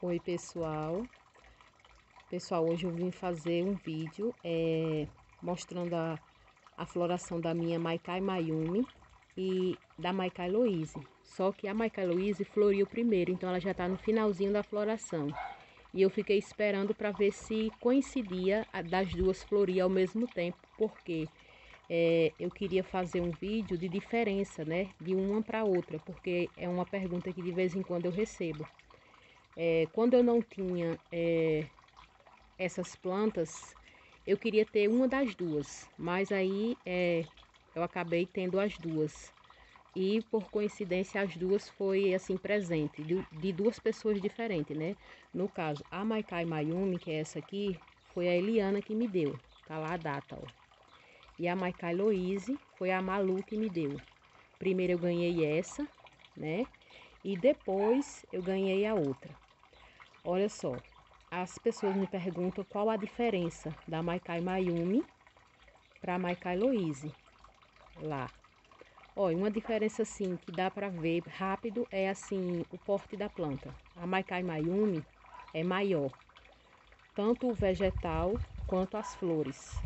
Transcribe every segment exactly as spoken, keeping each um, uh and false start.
Oi pessoal, pessoal, hoje eu vim fazer um vídeo é, mostrando a, a floração da minha Maikai Mayumi e da Maikai Louise. Só que a Maikai Louise floriu primeiro, então ela já está no finalzinho da floração. E eu fiquei esperando para ver se coincidia a das duas florir ao mesmo tempo, porque é, eu queria fazer um vídeo de diferença, né, de uma para outra, porque é uma pergunta que de vez em quando eu recebo. É, quando eu não tinha é, essas plantas, eu queria ter uma das duas, mas aí é, eu acabei tendo as duas. E por coincidência as duas foi assim presente, de, de duas pessoas diferentes, né? No caso, a Maikai Mayumi, que é essa aqui, foi a Eliana que me deu, tá lá a data, ó. E a Maikai Louise foi a Malu que me deu. Primeiro eu ganhei essa, né? E depois eu ganhei a outra. Olha só, as pessoas me perguntam qual a diferença da Maikai Mayumi para a Maikai Louise lá. Olha, uma diferença assim que dá para ver rápido é assim o porte da planta. A Maikai Mayumi é maior, tanto o vegetal quanto as flores.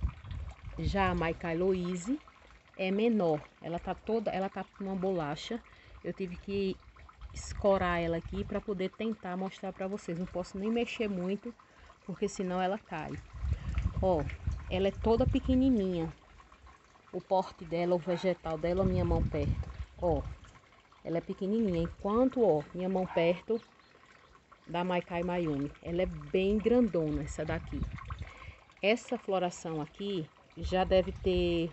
Já a Maikai Louise é menor, ela tá toda, ela tá com uma bolacha. Eu tive que escorar ela aqui para poder tentar mostrar para vocês. Não posso nem mexer muito, porque senão ela cai. Ó, ela é toda pequenininha. O porte dela, o vegetal dela, a minha mão perto. Ó, ela é pequenininha. Enquanto, ó, minha mão perto da Maikai Mayumi. Ela é bem grandona, essa daqui. Essa floração aqui já deve ter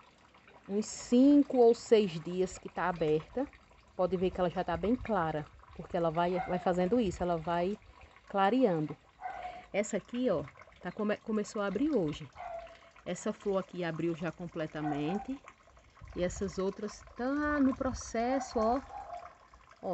uns cinco ou seis dias que tá aberta. Pode ver que ela já tá bem clara, porque ela vai, vai fazendo isso, ela vai clareando. Essa aqui, ó, tá, come, começou a abrir hoje. Essa flor aqui abriu já completamente. E essas outras tá no processo, ó, ó,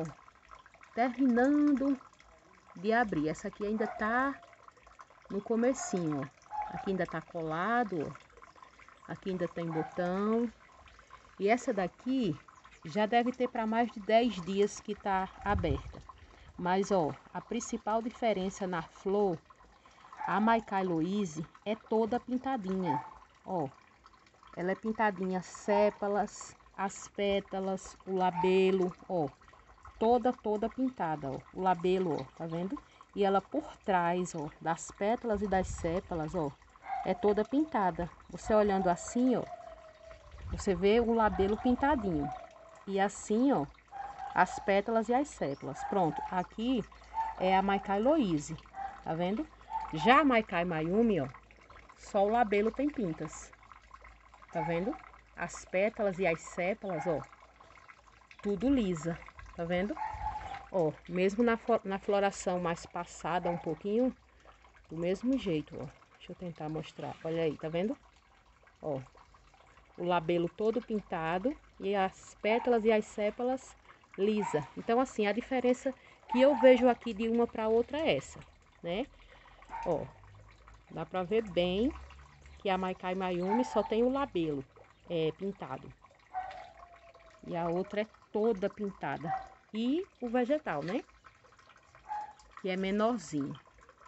terminando de abrir. Essa aqui ainda tá no comecinho, ó. Aqui ainda tá colado, ó. Aqui ainda tem botão. E essa daqui já deve ter para mais de dez dias que tá aberta. Mas, ó, a principal diferença na flor, a Maikai Louise é toda pintadinha, ó. Ela é pintadinha, sépalas, as pétalas, o labelo, ó. Toda, toda pintada, ó. O labelo, ó, tá vendo? E ela por trás, ó, das pétalas e das sépalas, ó, é toda pintada. Você olhando assim, ó, você vê o labelo pintadinho. E assim, ó, as pétalas e as sépalas. Pronto, aqui é a Maikai Louise, tá vendo? Já a Maikai Mayumi, ó, só o labelo tem pintas. Tá vendo? As pétalas e as sépalas, ó, tudo lisa, tá vendo? Ó, mesmo na, na floração mais passada um pouquinho, do mesmo jeito, ó. Deixa eu tentar mostrar, olha aí, tá vendo? Ó, o labelo todo pintado e as pétalas e as sépalas lisa. Então, assim, a diferença que eu vejo aqui de uma para outra é essa, né? Ó, dá pra ver bem que a Maikai Mayumi só tem o labelo é, pintado. E a outra é toda pintada. E o vegetal, né? Que é menorzinho.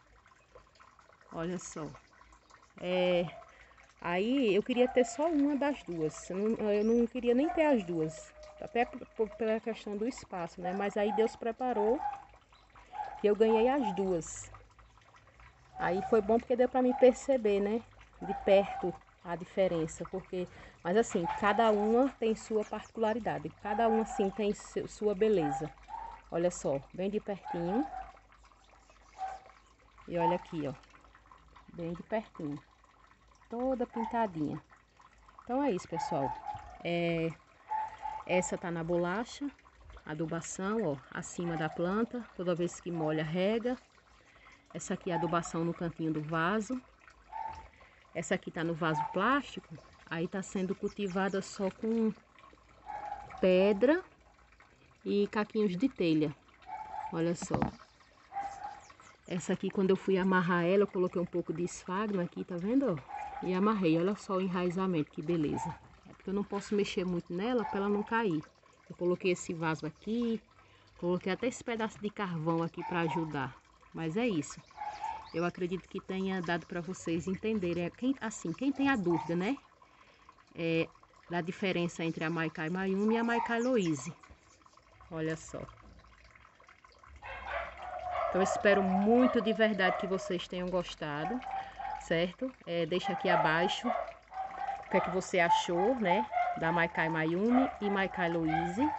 Olha só. É... Aí eu queria ter só uma das duas. Eu não, eu não queria nem ter as duas. Até pela questão do espaço, né? Mas aí Deus preparou que eu ganhei as duas. Aí foi bom porque deu pra me perceber, né? De perto a diferença. Porque, mas assim, cada uma tem sua particularidade. Cada uma assim tem sua beleza. Olha só, bem de pertinho. E olha aqui, ó. Bem de pertinho. Toda pintadinha. Então é isso, pessoal. É, essa tá na bolacha, adubação, ó, acima da planta. Toda vez que molha, rega. Essa aqui é adubação no cantinho do vaso. Essa aqui tá no vaso plástico. Aí tá sendo cultivada só com pedra e caquinhos de telha. Olha só. Essa aqui, quando eu fui amarrar ela, eu coloquei um pouco de esfagno aqui, tá vendo? E amarrei, olha só o enraizamento, que beleza. É porque eu não posso mexer muito nela para ela não cair. Eu coloquei esse vaso aqui, Coloquei até esse pedaço de carvão aqui para ajudar. Mas é isso. Eu acredito que tenha dado para vocês entenderem. Quem, assim, quem tem a dúvida, né? É, da diferença entre a Maikai Mayumi e a Maikai Louise. Olha só. Então eu espero muito de verdade que vocês tenham gostado, certo? É, deixa aqui abaixo o que é que você achou, né? Da Maikai Mayumi e Maikai Louise.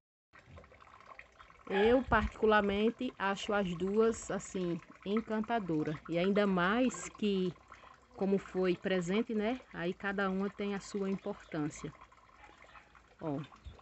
Eu particularmente acho as duas assim encantadoras. E ainda mais que, como foi presente, né? Aí cada uma tem a sua importância. Ó.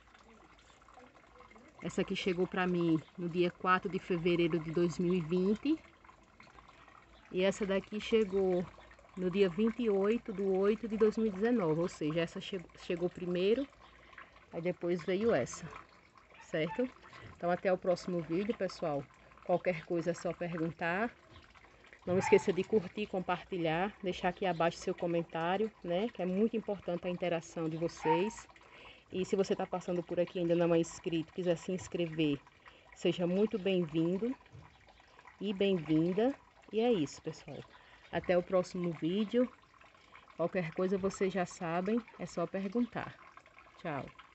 Essa aqui chegou para mim no dia quatro de fevereiro de dois mil e vinte. E essa daqui chegou no dia vinte e oito de oito de dois mil e dezenove. Ou seja, essa chegou, chegou primeiro, aí depois veio essa, certo? Então até o próximo vídeo, pessoal. Qualquer coisa é só perguntar. Não esqueça de curtir, compartilhar, deixar aqui abaixo seu comentário, né? Que é muito importante a interação de vocês. E se você está passando por aqui e ainda não é inscrito, quiser se inscrever, seja muito bem-vindo e bem-vinda. E é isso, pessoal. Até o próximo vídeo. Qualquer coisa vocês já sabem, é só perguntar. Tchau.